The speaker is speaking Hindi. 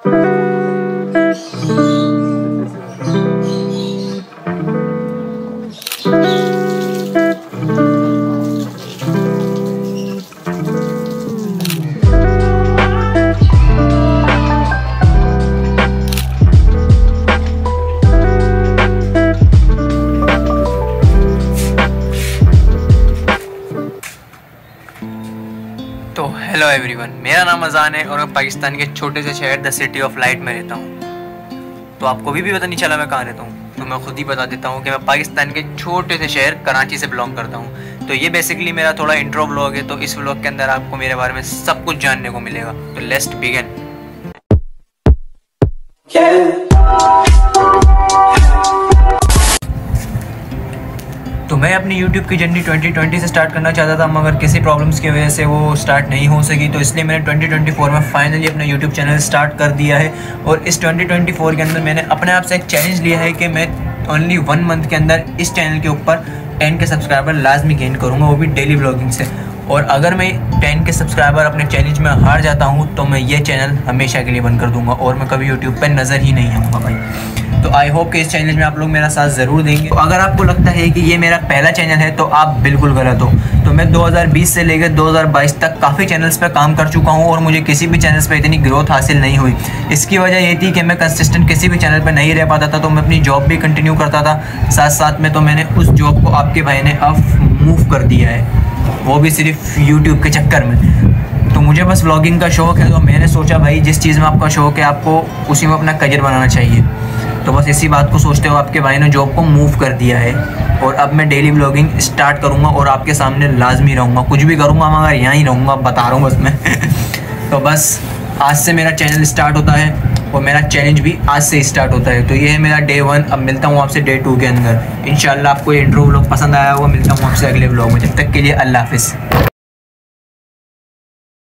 तो हेलो एवरीवन, मेरा नाम अजान है और मैं पाकिस्तान के छोटे से शहर द सिटी ऑफ लाइट में रहता हूँ। तो आपको भी पता नहीं चला मैं कहाँ रहता हूँ, तो मैं खुद ही बता देता हूँ कि मैं पाकिस्तान के छोटे से शहर कराची से बिलोंग करता हूँ। तो ये बेसिकली मेरा थोड़ा इंट्रो व्लॉग है, तो इस व्लॉग के अंदर आपको मेरे बारे में सब कुछ जानने को मिलेगा। तो लेट्स बिगिन। तो मैं अपनी YouTube की जर्नी 2020 से स्टार्ट करना चाहता था, मगर किसी प्रॉब्लम्स की वजह से वो स्टार्ट नहीं हो सकी। तो इसलिए मैंने 2024 में फाइनली अपना YouTube चैनल स्टार्ट कर दिया है। और इस 2024 के अंदर मैंने अपने आप से एक चैलेंज लिया है कि मैं ओनली 1 मंथ के अंदर इस चैनल के ऊपर 10 के सब्सक्राइबर लाजमी गेन करूँगा, वो भी डेली व्लॉगिंग से। और अगर मैं 10 के सब्सक्राइबर अपने चैलेंज में हार जाता हूँ तो मैं ये चैनल हमेशा के लिए बंद कर दूँगा और मैं कभी यूट्यूब पर नज़र ही नहीं आऊँगा भाई। तो आई होप कि इस चैलेंज में आप लोग मेरा साथ ज़रूर देंगे। तो अगर आपको लगता है कि ये मेरा पहला चैनल है तो आप बिल्कुल गलत हो। तो मैं 2020 से लेकर 2022 तक काफ़ी चैनल्स पे काम कर चुका हूँ और मुझे किसी भी चैनल्स पे इतनी ग्रोथ हासिल नहीं हुई। इसकी वजह ये थी कि मैं कंसिस्टेंट किसी भी चैनल पे नहीं रह पाता था, तो मैं अपनी जॉब भी कंटिन्यू करता था साथ साथ में। तो मैंने उस जॉब को आपके भाई ने अब मूव कर दिया है, वो भी सिर्फ यूट्यूब के चक्कर में। तो मुझे बस व्लॉगिंग का शौक़ है, तो मैंने सोचा भाई जिस चीज़ में आपका शौक़ है आपको उसी में अपना करियर बनाना चाहिए। तो बस इसी बात को सोचते हुए आपके भाई ने जॉब को मूव कर दिया है और अब मैं डेली व्लॉगिंग स्टार्ट करूँगा और आपके सामने लाजमी रहूँगा। कुछ भी करूँगा मगर यहाँ ही रहूँगा, बता रहा हूँ बस मैं। तो बस आज से मेरा चैनल स्टार्ट होता है और मेरा चैलेंज भी आज से स्टार्ट होता है। तो ये है मेरा डे 1। अब मिलता हूँ आपसे डे 2 के अंदर। इंशाल्लाह आपको ये इंट्रो व्लॉग पसंद आया होगा। मिलता हूँ आपसे अगले व्लॉग में, जब तक के लिए अल्लाह हाफिज़।